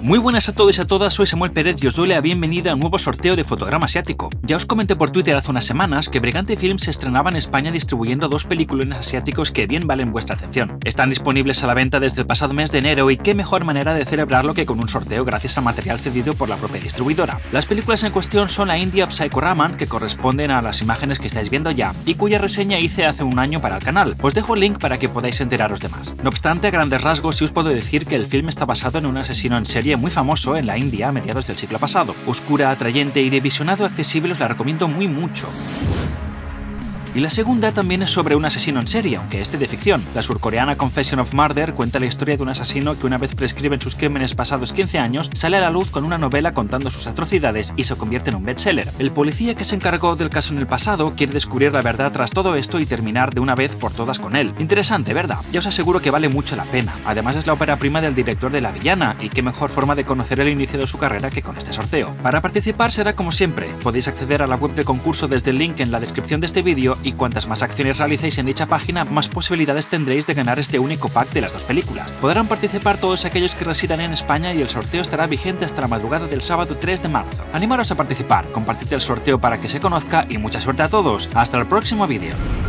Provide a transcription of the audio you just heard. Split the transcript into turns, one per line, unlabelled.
Muy buenas a todos y a todas, soy Samuel Pérez y os doy la bienvenida a un nuevo sorteo de Fotograma Asiático. Ya os comenté por Twitter hace unas semanas que Brigante Films se estrenaba en España distribuyendo dos peliculones asiáticos que bien valen vuestra atención. Están disponibles a la venta desde el pasado mes de enero y qué mejor manera de celebrarlo que con un sorteo gracias a material cedido por la propia distribuidora. Las películas en cuestión son la India Psychoraman, que corresponden a las imágenes que estáis viendo ya, y cuya reseña hice hace un año para el canal. Os dejo el link para que podáis enteraros de más. No obstante, a grandes rasgos sí os puedo decir que el film está basado en un asesino en serie muy famoso en la India a mediados del siglo pasado. Oscura, atrayente y de visionado accesible, os la recomiendo mucho. Y la segunda también es sobre un asesino en serie, aunque este de ficción. La surcoreana Confession of Murder cuenta la historia de un asesino que una vez prescriben sus crímenes pasados 15 años, sale a la luz con una novela contando sus atrocidades y se convierte en un bestseller. El policía que se encargó del caso en el pasado quiere descubrir la verdad tras todo esto y terminar de una vez por todas con él. Interesante, ¿verdad? Ya os aseguro que vale mucho la pena. Además es la ópera prima del director de La Villana, y qué mejor forma de conocer el inicio de su carrera que con este sorteo. Para participar será como siempre. Podéis acceder a la web de concurso desde el link en la descripción de este vídeo, y cuantas más acciones realicéis en dicha página, más posibilidades tendréis de ganar este único pack de las dos películas. Podrán participar todos aquellos que residan en España y el sorteo estará vigente hasta la madrugada del sábado 3 de marzo. Animaros a participar, compartid el sorteo para que se conozca y mucha suerte a todos. Hasta el próximo vídeo.